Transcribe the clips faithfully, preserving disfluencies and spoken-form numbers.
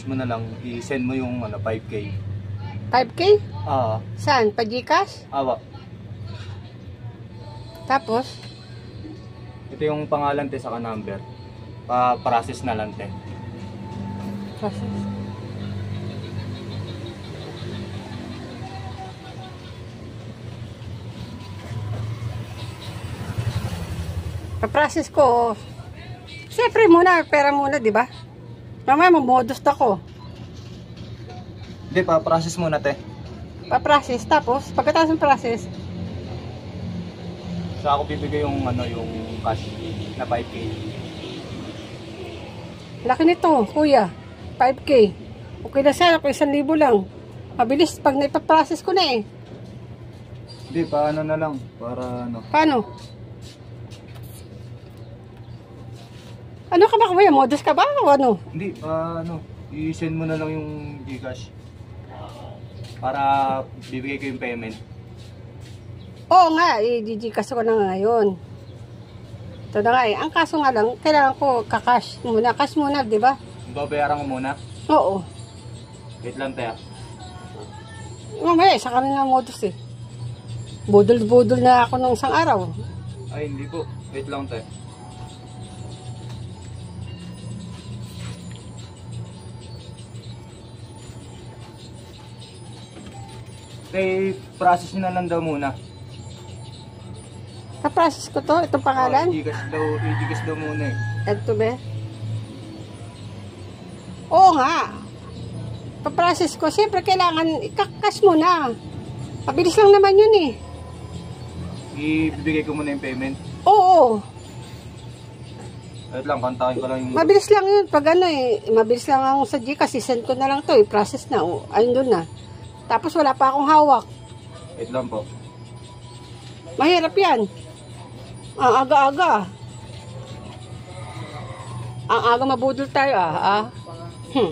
i-Gcash mo na lang, i-send mo yung ano, five K. five K? Ah, Saan? Pa Gcash? awa. Tapos? Ito yung pangalan te sa number. Pa-process na lang te. Process. Pa-process ko. Siyempre muna, pera muna, di ba? Mamaya mamodus ako. Hindi, pa-process muna te. Pa-process, tapos pagkatapos ng process, Sa ako bibigay yung ano, yung cash na five K. laki nito, kuya. five K. Okay na sana kung isang libo lang. Mabilis pag naipaprocess ko na eh. Hindi, paano na lang, para ano. Paano? Ano ka ba kuya? Modus ka ba o ano? Hindi, pa ano, i-send mo na lang yung Gcash. Para bibigay ko yung payment. Oo nga, i-Gcash ko na nga ngayon. Ito na nga eh. Ang kaso nga lang, kailangan ko kakash muna. Cash muna, di ba? Babayaran ko muna. Oo. Wait lang tayo. Mamaya, sa kanila modus eh. Budol-budol na ako nung isang araw. Ay, hindi po. Wait lang tayo. Okay, process nyo na lang daw muna. Pa-process ko to, itong pangalan. Oh, i-Gcash daw, i-Gcash daw muna eh. Ito be? Oo nga. Pa-process ko. Siyempre kailangan ikakas mo na. Pabilis lang naman yun eh. Ibibigay ko muna yung payment. Oo. Wait lang, kantakin ko lang yung... Mabilis lang yun. Pag ano eh. Mabilis lang ako sa Gcash. Send ko na lang to. I-process na. O, ayun doon na. Tapos wala pa akong hawak. Wait lang po. Mahirap yan. Ang aga-aga. Ang aga mabudol tayo ah. ah. Hmm.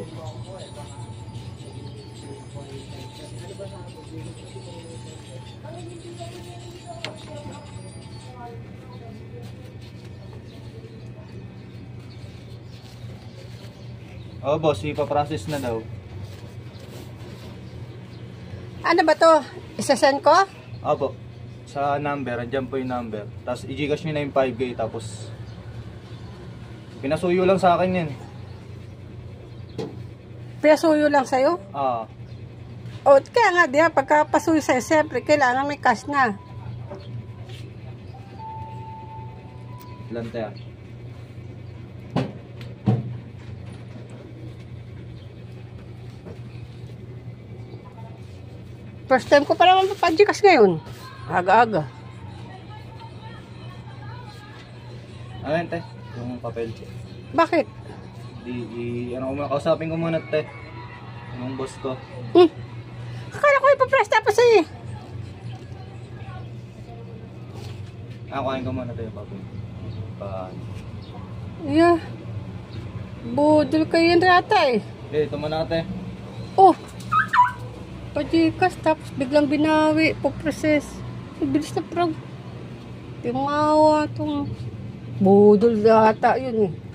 Oh boss, ipaprocess na daw. Ano ba to? Isasend ko? Opo. Sa number, andyan po yung number. Tapos i-Gcash nyo na yung five K. Tapos pinasuyo lang sa akin yan. Pinasuyo lang sa'yo? Ah. O, kaya nga, di ba, pagkapasuyo sa'yo, siyempre, kailangan may cash na. Ilan tayo? First time ko pa naman pa-Gcash ngayon. Aga-aga. Ayan te, yung papel. Bakit? Di, di, ano, kausapin ko muna te. Yung boss ko. Hmm. Akala ko ipapress tapos sa'yo eh. Ah, kuhain ko muna te yung papel. Pa... Yeah. Budol kayo yun rata eh. Eh, ito muna te. Oh! Pa-Gcash tapos biglang binawi. Po-process. Bilis na prog. Yung awa itong budol rata yun eh.